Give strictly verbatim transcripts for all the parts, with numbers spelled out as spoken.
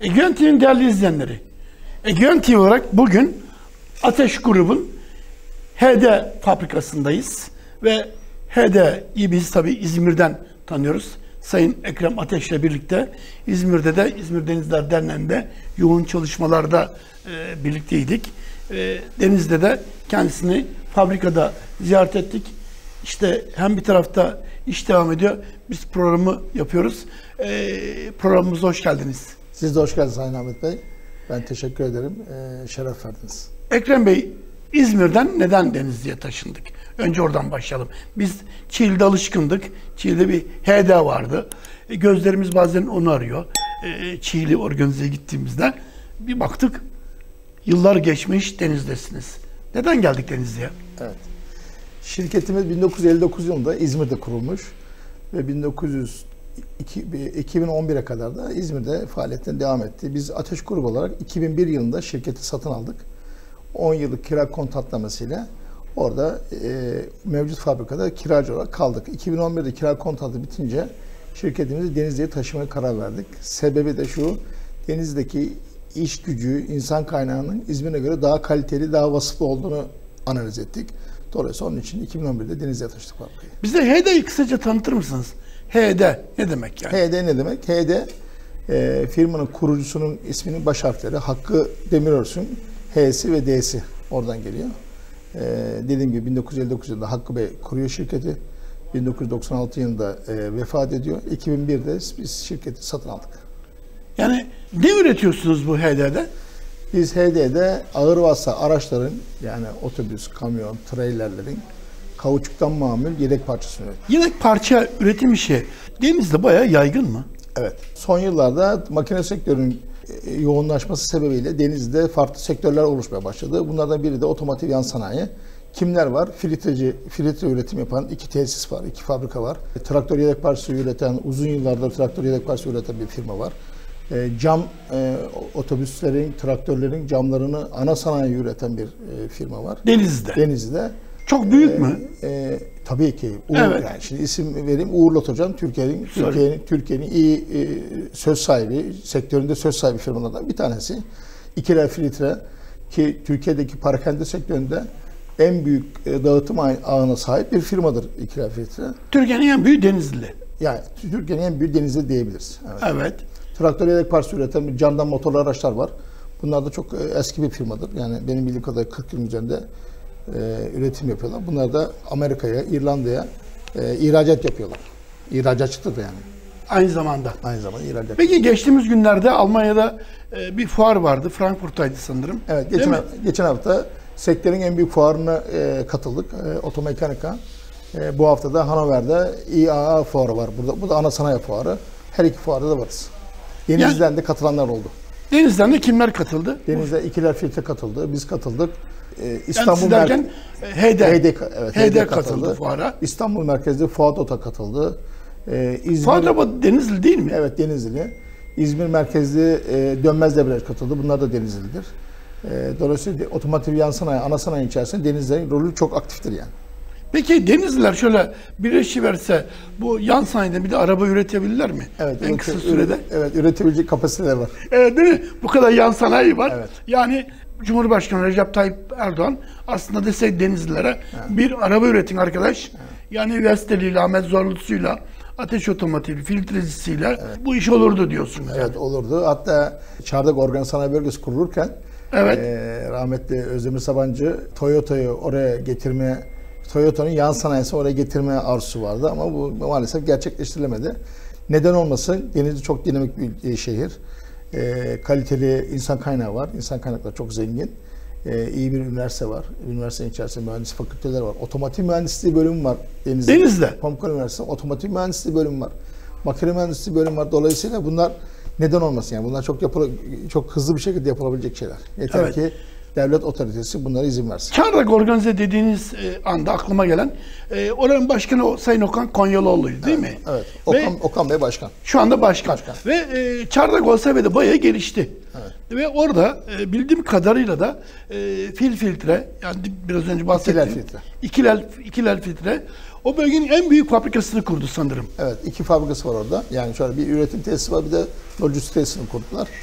Egean T V'nin değerli izleyenleri, Egean T V olarak bugün Ateş Grubun H D fabrikasındayız ve H D'yi biz tabii İzmir'den tanıyoruz. Sayın Ekrem Ateş'le birlikte İzmir'de de İzmir Denizler Derneği'nde yoğun çalışmalarda e, birlikteydik. E, Deniz'de de kendisini fabrikada ziyaret ettik. İşte hem bir tarafta iş devam ediyor, biz programı yapıyoruz. E, programımıza hoş geldiniz. Siz de hoş geldiniz Sayın Ahmet Bey. Ben teşekkür ederim. E, şeref verdiniz. Ekrem Bey, İzmir'den neden Denizli'ye taşındık? Önce oradan başlayalım. Biz Çiğli'de alışkındık. Çiğli'de bir H D vardı. E, gözlerimiz bazen onu arıyor. E, Çiğli organizeye gittiğimizde bir baktık, yıllar geçmiş, Deniz'desiniz. Neden geldik Denizli'ye? Evet. Şirketimiz bin dokuz yüz elli dokuz yılında İzmir'de kurulmuş ve bin dokuz yüz iki bin on bire kadar da İzmir'de faaliyetine devam etti. Biz Ateş Grubu olarak iki bin bir yılında şirketi satın aldık. on yıllık kira kontratlamasıyla orada e, mevcut fabrikada kiracı olarak kaldık. iki bin on birde kira kontratı bitince şirketimizi Denizli'ye taşımaya karar verdik. Sebebi de şu, Denizli'deki iş gücü, insan kaynağının İzmir'e göre daha kaliteli, daha vasıflı olduğunu analiz ettik. Dolayısıyla onun için iki bin on birde Denizli'ye taşıdık fabrikayı. Bize H D'yi kısaca tanıtır mısınız? H D ne demek yani? H D ne demek? H D e, firmanın kurucusunun isminin baş harfleri. Hakkı Demirörs'ün H'si ve D'si oradan geliyor. E, dediğim gibi bin dokuz yüz elli dokuz yılında Hakkı Bey kuruyor şirketi. bin dokuz yüz doksan altı yılında e, vefat ediyor. iki bin birde biz şirketi satın aldık. Yani ne üretiyorsunuz bu H D'de? Biz H D'de ağır vasıta araçların, yani otobüs, kamyon, trailerlerin kauçuktan mamul yedek parçasını üretiyoruz. Yedek parça üretim işi Deniz'de bayağı yaygın mı? Evet. Son yıllarda makine sektörünün yoğunlaşması sebebiyle Denizli'de farklı sektörler oluşmaya başladı. Bunlardan biri de otomotiv yan sanayi. Kimler var? Filtreci, filtre üretim yapan iki tesis var, iki fabrika var. Traktör yedek parçası üreten, uzun yıllardır traktör yedek parçası üreten bir firma var. E, cam e, otobüslerin, traktörlerin camlarını ana sanayi üreten bir e, firma var. Denizli'de. Denizli'de. Çok büyük e, mü? E, tabii ki. Uğur, Evet. Yani şimdi isim vereyim. Uğur Lotocan Türkiye'nin Türkiye'nin Türkiye'nin iyi e, söz sahibi, sektöründe söz sahibi firmalardan bir tanesi. İkiler Filtre ki Türkiye'deki parakende sektöründe en büyük e, dağıtım ağına sahip bir firmadır İkiler Filtre. Türkiye'nin en büyük Denizli. Yani Türkiye'nin en büyük Denizli diyebiliriz. Evet. Evet. Traktör yedek parçası üreten bir camdan motorlu araçlar var. Bunlar da çok eski bir firmadır. Yani benim bildiğim kadarıyla kırk yıl üzerinde e, üretim yapıyorlar. Bunlar da Amerika'ya, İrlanda'ya e, ihracat yapıyorlar. İhracatçıdır yani. Aynı zamanda. Aynı zamanda ihracat. Peki geçtiğimiz günlerde Almanya'da e, bir fuar vardı. Frankfurt'taydı sanırım. Evet, geçen, hafta, geçen hafta sektörün en büyük fuarına e, katıldık. E, Otomekanika. E, bu hafta da Hannover'de İ A A fuarı var. Burada, bu da ana sanayi fuarı. Her iki fuarda da varız. Denizli'den yani, de katılanlar oldu. Denizli'den de kimler katıldı? Denizli'de İkiler Filtre katıldı. Biz katıldık. Ee, İstanbul yani derken H D. H D, evet, H D katıldı. katıldı fuara. İstanbul merkezli Fuat Ota katıldı. Ee, İzmir, Fuat Ota Denizli değil mi? Evet, Denizli. İzmir merkezli e, Dönmez Debriyaj katıldı. Bunlar da Denizli'dir. E, dolayısıyla otomotiv yan sanayi, ana sanayi içerisinde Denizli'nin rolü çok aktiftir yani. Peki Denizliler şöyle birleşiverse bu yan sanayide bir de araba üretebilirler mi? Evet, en ürete, kısa sürede. Evet, üretebilecek kapasiteler var. Evet, değil mi? Bu kadar yan sanayi var. Evet. Yani Cumhurbaşkanı Recep Tayyip Erdoğan aslında deseydi Denizlilere evet. bir araba üretin arkadaş. Evet. Yani Vestel'iyle, Ahmet Zorlusu'yla, Ateş Otomotiv, filtrecisiyle evet. bu iş olurdu diyorsunuz. Evet, yani. olurdu. Hatta Çardak Organ Sanayi Bölgesi kurulurken evet. e, rahmetli Özdemir Sabancı Toyota'yı oraya getirmeye, Toyota'nın yan sanayisi oraya getirme arzusu vardı ama bu maalesef gerçekleştirilemedi. Neden olmasın? Denizli çok dinamik bir şehir. E, kaliteli insan kaynağı var. İnsan kaynakları çok zengin. E, iyi bir üniversite var. Üniversitenin içerisinde mühendislik fakülteleri var. Otomotiv mühendisliği bölümü var Denizli. Denizli'de. Pamukkale Üniversitesi otomotiv mühendisliği bölümü var. Makine mühendisliği bölümü var. Dolayısıyla bunlar neden olmasın? Yani bunlar çok yapıla, çok hızlı bir şekilde yapılabilecek şeyler. Yeter evet. ki devlet otoritesi bunlara izin versin. Çardak organize dediğiniz anda aklıma gelen e, oranın başkanı Sayın Okan Konyalıoğlu'ydu değil evet, mi? Evet. Okan, Okan Bey başkan. Şu anda başkan. başkan. Ve e, Çardak O S B'de bayağı gelişti. Evet. Ve orada e, bildiğim kadarıyla da e, fil filtre, yani biraz önce bahsettiğim İkiler filtre. İkiler, ikiler filtre o bölgenin en büyük fabrikasını kurdu sanırım. Evet, iki fabrikası var orada. Yani şöyle bir üretim tesisi var, bir de lojistik tesisini kurdular.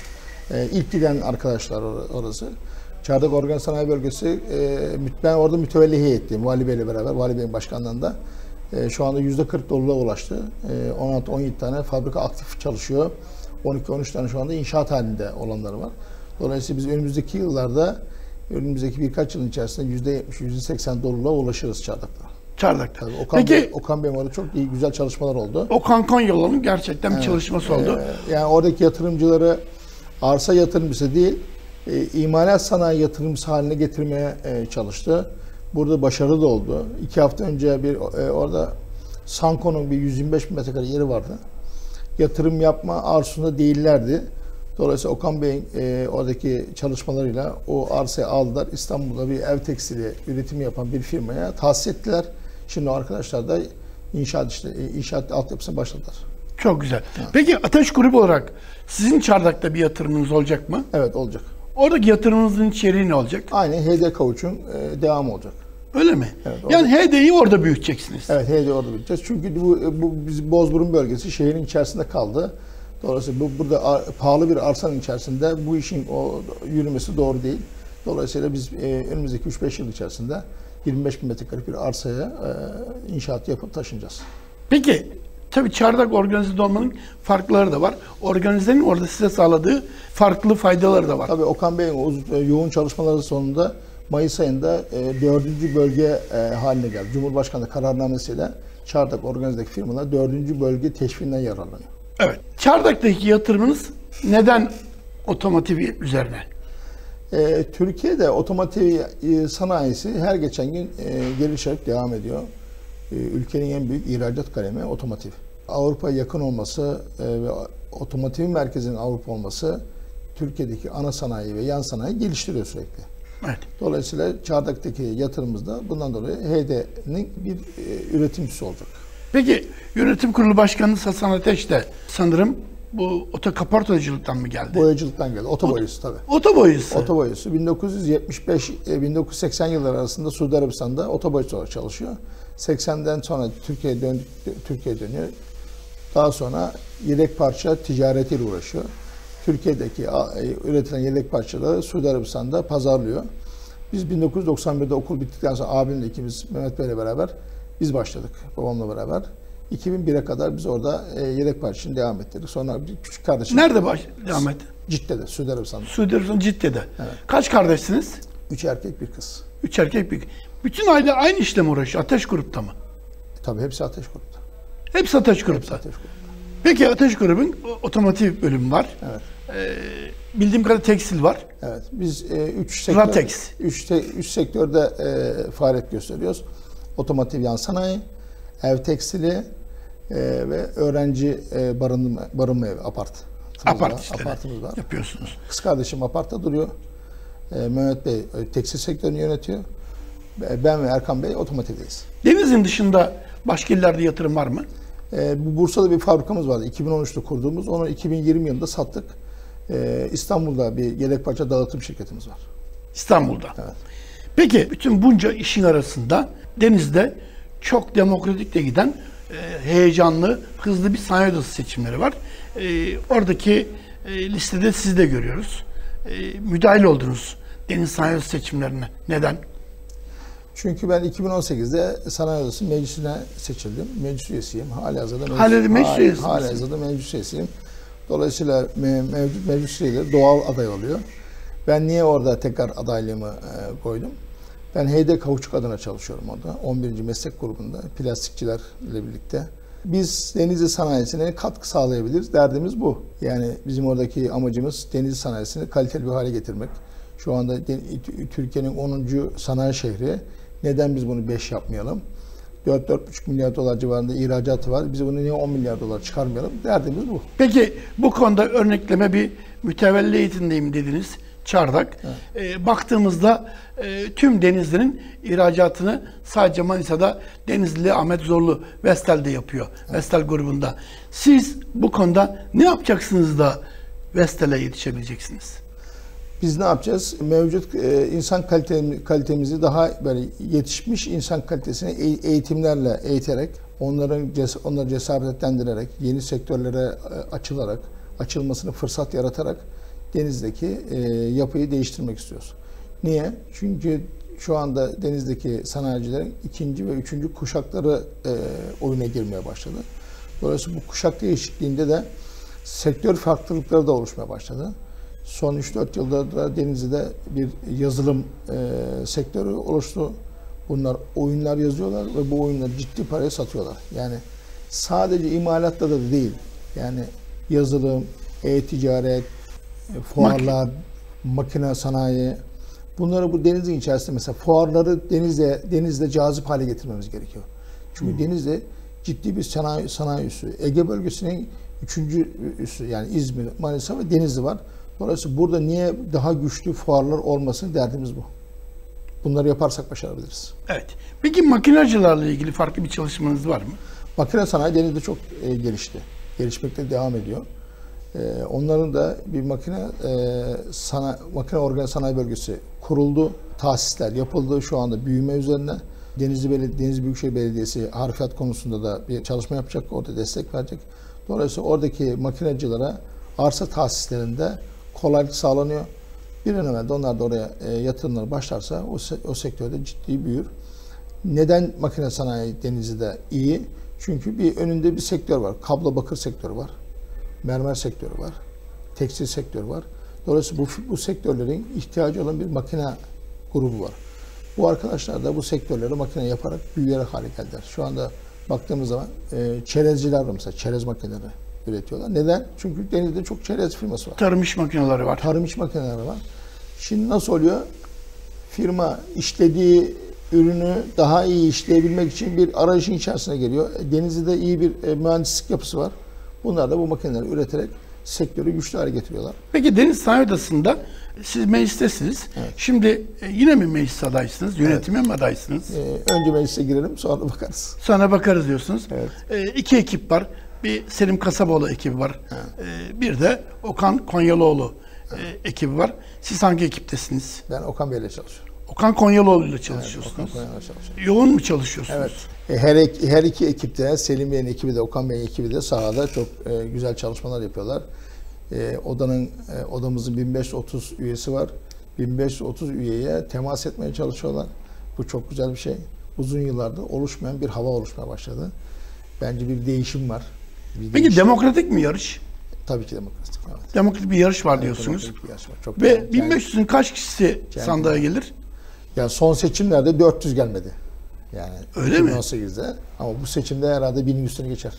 E, ilk giden arkadaşlar or- orası. Çardak Organize Sanayi Bölgesi, e, ben orada mütevelli heyetliyim Vali Bey'le beraber, Vali Bey'in başkanlığında. E, şu anda yüzde kırk doluluğa ulaştı. E, on altı on yedi tane fabrika aktif çalışıyor. on iki on üç tane şu anda inşaat halinde olanları var. Dolayısıyla biz önümüzdeki yıllarda, önümüzdeki birkaç yılın içerisinde yüzde yetmiş yüzde seksen doluluğa ulaşırız Çardak'ta. Çardak'ta. Tabii, Okan Peki Bey, Okan Bey'in orada çok iyi, güzel çalışmalar oldu. Okan Konyalı'nın gerçekten bir Evet. çalışması oldu. Ee, yani oradaki yatırımcıları arsa yatırımcısı değil, e, imalat sanayi yatırımcısı haline getirmeye e, çalıştı. Burada başarılı da oldu. İki hafta önce bir e, orada Sanko'nun bir yüz yirmi beş bin metrekare yeri vardı. Yatırım yapma arzusunda değillerdi. Dolayısıyla Okan Bey'in e, oradaki çalışmalarıyla o arsayı aldılar. İstanbul'da bir ev tekstili üretimi yapan bir firmaya tahsis ettiler. Şimdi o arkadaşlar da inşaat işte inşaat altyapısına başladılar. Çok güzel. Peki Ateş Grubu olarak sizin Çardak'ta bir yatırımınız olacak mı? Evet, olacak. Oradaki yatırımınızın içeriği ne olacak? Aynı H D Kauç'un e, devamı olacak. Öyle mi? Evet, yani H D'yi orada büyüteceksiniz. Evet, H D orada biteceğiz. Çünkü bu, bu biz Bozburun bölgesi şehrin içerisinde kaldı. Dolayısıyla bu burada ar, pahalı bir arsanın içerisinde bu işin o yürümesi doğru değil. Dolayısıyla biz e, önümüzdeki üç beş yıl içerisinde yirmi beş bin metrekare bir arsaya e, inşaat yapıp taşınacağız. Peki tabii Çardak organize olmanın farkları da var. Organizenin orada size sağladığı farklı faydaları da var. Tabii Okan Bey'in o yoğun çalışmaları sonunda Mayıs ayında e, dördüncü bölge e, haline geldi. Cumhurbaşkanlığı kararnamesiyle Çardak organizedeki firmalar dördüncü bölge teşviğinden yararlanıyor. Evet. Çardak'taki yatırımınız neden otomotiv üzerine? E, Türkiye'de otomotiv e, sanayisi her geçen gün e, gelişerek devam ediyor. E, ülkenin en büyük ihracat kalemi otomotiv. Avrupa'ya yakın olması e, ve otomotiv merkezinin Avrupa olması Türkiye'deki ana sanayi ve yan sanayi geliştiriyor sürekli. Evet. Dolayısıyla Çardak'taki yatırımımız da bundan dolayı H D'nin bir e, üretimcisi olacak. Peki yönetim kurulu başkanı Hasan Ateş de sanırım bu otokaportacılıktan mı geldi? Boyacılıktan geldi. Otoboyası tabii. Otoboyası. Otoboyası. bin dokuz yüz yetmiş beş bin dokuz yüz seksen yılları arasında Suudi Arabistan'da otoboyacı olarak çalışıyor. seksenden sonra Türkiye'ye dön Türkiye'ye dönüyor. Daha sonra yedek parça ticaretiyle uğraşıyor. Türkiye'deki üretilen yedek parçaları Suudi Arabistan'da pazarlıyor. Biz bin dokuz yüz doksan birde okul bittikten sonra abimle ikimiz Mehmet Bey'le beraber biz başladık babamla beraber. iki bin bire kadar biz orada yedek parçasını devam ettirdik. Sonra bir küçük kardeşim. Nerede baş devam etti? Cidde'de, Suudi Arabistan'da. Suudi Arabistan Cidde'de. Evet. Kaç kardeşsiniz? Üç erkek bir kız. Üç erkek bir. Bütün aile aynı işle mi uğraşıyor? Ateş Grup'ta mı? E, tabii hepsi Ateş Grup'ta. Hepsi Ateş Hepsi Grup'ta. Ateş Grup'ta. Peki Ateş Grup'un otomotiv bölümü var. Evet. Ee, bildiğim kadarıyla tekstil var. Evet. Biz e, üç sektör, Ratex. üç, te, üç sektörde e, faaliyet gösteriyoruz. Otomotiv yan sanayi, ev tekstili e, ve öğrenci e, barınma, barınma evi, apart. Apart işleri Apartımız var. yapıyorsunuz. Kız kardeşim apartta duruyor. E, Mehmet Bey e, tekstil sektörünü yönetiyor. E, ben ve Erkan Bey otomotivdeyiz. Denizin dışında başka illerde yatırım var mı? E, bu Bursa'da bir fabrikamız vardı. iki bin on üçte kurduğumuz. Onu iki bin yirmi yılında sattık. E, İstanbul'da bir yedek parça dağıtım şirketimiz var. İstanbul'da. Evet. Peki bütün bunca işin arasında Deniz'de çok demokratik de giden e, heyecanlı, hızlı bir sanayi odası seçimleri var. E, oradaki e, listede sizi de görüyoruz. E, müdahil oldunuz Deniz Sanayi Odası seçimlerine. Neden? Çünkü ben iki bin on sekizde Sanayi Odası meclisine seçildim. Meclis üyesiyim. Halihazırda meclis, Hala meclis üyesi misin? halihazırda meclis üyesiyim. Dolayısıyla me- mevcut meclis üyeleri doğal aday oluyor. Ben niye orada tekrar adaylığımı e, koydum? Ben H D Kauçuk adına çalışıyorum orada. on birinci meslek grubunda plastikçilerle birlikte. Biz Denizli sanayisine katkı sağlayabiliriz. Derdimiz bu. Yani bizim oradaki amacımız Denizli sanayisini kaliteli bir hale getirmek. Şu anda Türkiye'nin onuncu sanayi şehri. Neden biz bunu beş yapmayalım? dört dört buçuk milyar dolar civarında ihracatı var. Biz bunu niye on milyar dolar çıkarmayalım? Derdimiz bu. Peki bu konuda örnekleme bir mütevelli eğitimdeyim dediniz. Çardak. Evet. E, baktığımızda e, tüm Denizli'nin ihracatını sadece Manisa'da Denizli Ahmet Zorlu Vestel'de yapıyor. Evet. Vestel grubunda. Siz bu konuda ne yapacaksınız da Vestel'e yetişebileceksiniz? Biz ne yapacağız? Mevcut e, insan kalitemiz, kalitemizi daha böyle yetişmiş insan kalitesini eğitimlerle eğiterek, onların ces onları cesaretlendirerek, yeni sektörlere e, açılarak, açılmasını fırsat yaratarak denizdeki e, yapıyı değiştirmek istiyoruz. Niye? Çünkü şu anda denizdeki sanayicilerin ikinci ve üçüncü kuşakları e, oyuna girmeye başladı. Dolayısıyla bu kuşak değişikliğinde de sektör farklılıkları da oluşmaya başladı. Son üç dört yılda da Denizli'de bir yazılım e, sektörü oluştu. Bunlar oyunlar yazıyorlar ve bu oyunları ciddi paraya satıyorlar. Yani sadece imalatta da değil. Yani yazılım, e-ticaret, fuarlar, makine sanayi. Bunları bu denizin içerisinde mesela fuarları denizde denizde cazip hale getirmemiz gerekiyor. Çünkü hmm. Denizli ciddi bir sanayi sanayi üssü. Ege bölgesinin üçüncü üssü yani İzmir, Manisa ve Denizli var. Dolayısıyla burada niye daha güçlü fuarlar olmasın derdimiz bu. Bunları yaparsak başarabiliriz. Evet. Peki makinacılarla ilgili farklı bir çalışmanız var mı? Makine sanayi Denizli'de çok e, gelişti. Gelişmekte devam ediyor. E, onların da bir makine e, sana, makine organ sanayi bölgesi kuruldu. Tahsisler yapıldı. Şu anda büyüme üzerine. Denizli, Belediye, Denizli Büyükşehir Belediyesi harfiyat konusunda da bir çalışma yapacak. Orada destek verecek. Dolayısıyla oradaki makinacılara arsa tahsislerinde kolaylık sağlanıyor. Bir an evvel de onlar da oraya e, yatırımları başlarsa o, o sektörde ciddi büyür. Neden makine sanayi Denizli'de iyi? Çünkü bir önünde bir sektör var. Kablo bakır sektörü var. Mermer sektörü var. Tekstil sektörü var. Dolayısıyla bu, bu sektörlerin ihtiyacı olan bir makine grubu var. Bu arkadaşlar da bu sektörleri makine yaparak büyüyerek hale geldiler. Şu anda baktığımız zaman e, çerezciler var mesela. Çerez makineleri üretiyorlar. Neden? Çünkü Denizli'de çok çerez firması var. Tarım iş makineleri var. Tarım iş makineleri var. Şimdi nasıl oluyor? Firma işlediği ürünü daha iyi işleyebilmek için bir arayışın içerisine geliyor. Denizli'de iyi bir e, mühendislik yapısı var. Bunlar da bu makineleri üreterek sektörü güçlü hale getiriyorlar. Peki Deniz Sanayi Odası'nda siz meclistesiniz. Evet. Şimdi e, yine mi meclis adaysınız? Yönetime evet. mi adaysınız? Ee, önce meclise girelim sonra bakarız. Sonra bakarız diyorsunuz. Evet. E, iki ekip var. Bir Selim Kasaboğlu ekibi var. Evet. E, bir de Okan Konyalıoğlu evet. e, ekibi var. Siz hangi ekiptesiniz? Ben Okan Bey'le çalışıyorum. Okan Konyalıoğlu ile çalışıyorsunuz. Evet, Okan Konyalıoğlu çalışıyorum. Yoğun mu çalışıyorsunuz? Evet. Her, iki, her iki ekipte, Selim Bey'in ekibi de, Okan Bey'in ekibi de sahada çok e, güzel çalışmalar yapıyorlar. E, odanın, e, odamızın bin beş yüz otuz üyesi var. bin beş yüz otuz üyeye temas etmeye çalışıyorlar. Bu çok güzel bir şey. Uzun yıllardır oluşmayan bir hava oluşmaya başladı. Bence bir değişim var. Bir Peki değişim. Demokratik mi yarış? Tabii ki demokratik. Evet. Demokratik bir yarış var evet, diyorsunuz. Bir yarış var. Çok Ve yani, bin beş yüzün kaç kişisi yani, sandığa gelir? Yani son seçimlerde dört yüz gelmedi. Yani öyle iki bin mi? on sekizde. Ama bu seçimde herhalde binin üstünü geçer.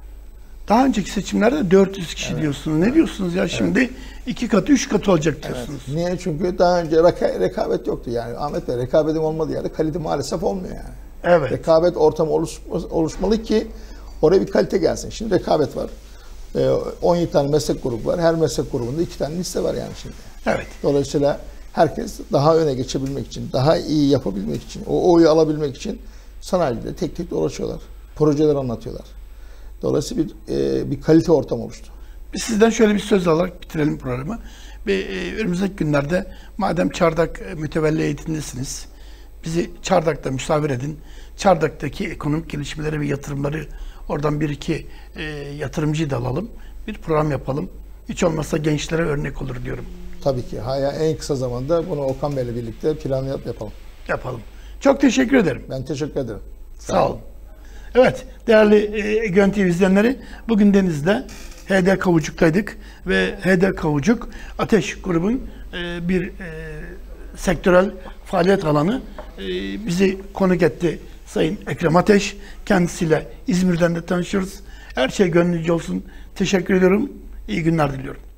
Daha önceki seçimlerde dört yüz kişi evet. diyorsunuz. Ne diyorsunuz ya şimdi evet. iki katı, üç katı olacak diyorsunuz. Evet. Niye? Çünkü daha önce reka- rekabet yoktu yani. Ahmet Bey, rekabetim olmadığı yerde kalite maalesef olmuyor yani. Evet. Rekabet ortamı oluş- oluşmalı ki oraya bir kalite gelsin. Şimdi rekabet var. Ee, on yedi tane meslek grubu var. Her meslek grubunda iki tane liste var yani şimdi. Evet. Dolayısıyla herkes daha öne geçebilmek için, daha iyi yapabilmek için, o oyu alabilmek için sanayide tek tek dolaşıyorlar. Projeler anlatıyorlar. Dolayısıyla bir e, bir kalite ortam oluştu. Biz sizden şöyle bir söz alarak bitirelim programı. Ve e, önümüzdeki günlerde madem Çardak e, mütevelli heyetindesiniz, bizi Çardak'ta misafir edin. Çardak'taki ekonomik gelişmeleri ve yatırımları oradan bir iki e, yatırımcıyı da alalım. Bir program yapalım. Hiç olmazsa gençlere örnek olur diyorum. Tabii ki. Hayır, en kısa zamanda bunu Okan Bey'le birlikte planlayıp yapalım. Yapalım. Çok teşekkür ederim. Ben teşekkür ederim. Sağ, Sağ olun. olun. Evet, değerli Egeon T V izleyenleri, bugün Deniz'de H D Kavucuk'taydık ve H D Kavucuk Ateş grubun e, bir e, sektörel faaliyet alanı e, bizi konuk etti Sayın Ekrem Ateş. Kendisiyle İzmir'den de tanışıyoruz. Her şey gönlünüzce olsun. Teşekkür ediyorum. İyi günler diliyorum.